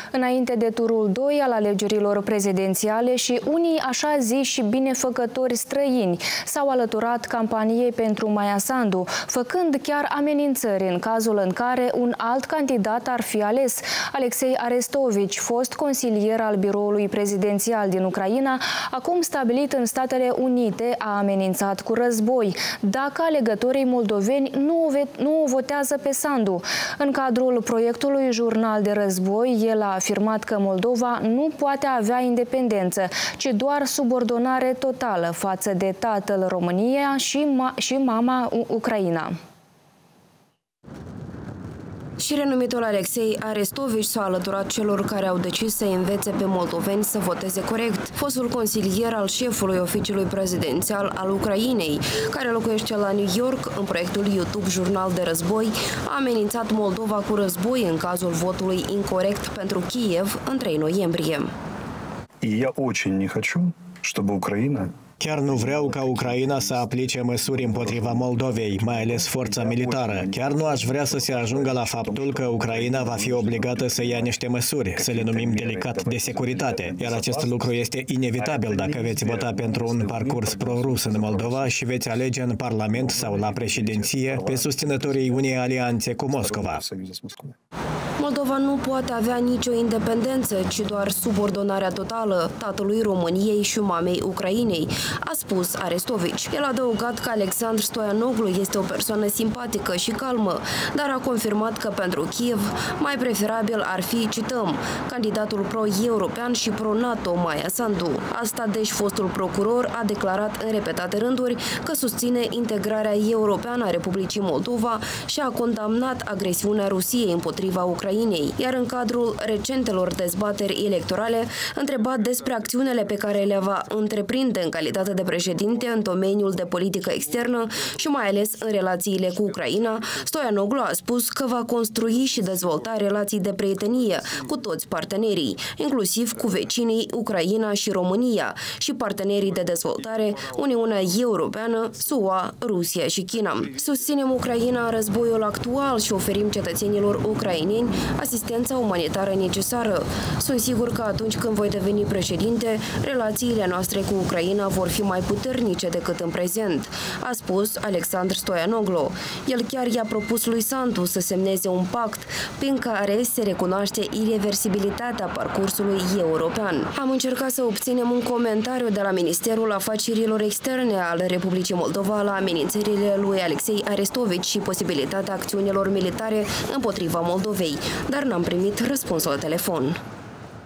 Înainte de turul 2 al alegerilor prezidențiale și unii așa ziși binefăcători străini s-au alăturat campaniei pentru Maia Sandu, făcând chiar amenințări în cazul în care un alt candidat ar fi ales. Alexei Arestovici, fost consilier al biroului prezidențial din Ucraina, acum stabilit în Statele Unite, a amenințat cu război dacă alegătorii moldoveni nu o votează pe Sandu. În cadrul proiectului Jurnal de război, el a afirmat că Moldova nu poate avea independență, ci doar subordonare totală față de tatăl România și mama Ucraina. Și renumitul Alexei Arestovici s-a alăturat celor care au decis să învețe pe moldoveni să voteze corect. Fostul consilier al șefului oficiului prezidențial al Ucrainei, care locuiește la New York, în proiectul YouTube Jurnal de război, a amenințat Moldova cu război în cazul votului incorect pentru Kiev în 3 noiembrie. Я очень не хочу, чтобы Украина. Chiar nu vreau ca Ucraina să aplice măsuri împotriva Moldovei, mai ales forța militară. Chiar nu aș vrea să se ajungă la faptul că Ucraina va fi obligată să ia niște măsuri, să le numim delicat, de securitate. Iar acest lucru este inevitabil dacă veți vota pentru un parcurs pro-rus în Moldova și veți alege în Parlament sau la președinție pe susținătorii unei alianțe cu Moscova. Moldova nu poate avea nicio independență, ci doar subordonarea totală tatălui României și mamei Ucrainei, a spus Arestovici. El a adăugat că Alexandru Stoianoglu este o persoană simpatică și calmă, dar a confirmat că pentru Kiev mai preferabil ar fi, cităm, candidatul pro-european și pro-NATO Maia Sandu. Asta deci fostul procuror a declarat în repetate rânduri că susține integrarea europeană a Republicii Moldova și a condamnat agresiunea Rusiei împotriva Ucrainei. Iar în cadrul recentelor dezbateri electorale, întrebat despre acțiunile pe care le va întreprinde în calitate de președinte în domeniul de politică externă și mai ales în relațiile cu Ucraina, Stoianoglu a spus că va construi și dezvolta relații de prietenie cu toți partenerii, inclusiv cu vecinii Ucraina și România și partenerii de dezvoltare Uniunea Europeană, SUA, Rusia și China. Susținem Ucraina în războiul actual și oferim cetățenilor ucraineni asistența umanitară necesară. Sunt sigur că atunci când voi deveni președinte, relațiile noastre cu Ucraina vor fi mai puternice decât în prezent, a spus Alexandru Stoianoglu. El chiar i-a propus lui Sandu să semneze un pact prin care se recunoaște ireversibilitatea parcursului european. Am încercat să obținem un comentariu de la Ministerul Afacerilor Externe al Republicii Moldova la amenințările lui Alexei Arestovici și posibilitatea acțiunilor militare împotriva Moldovei, dar n-am primit răspuns la telefon.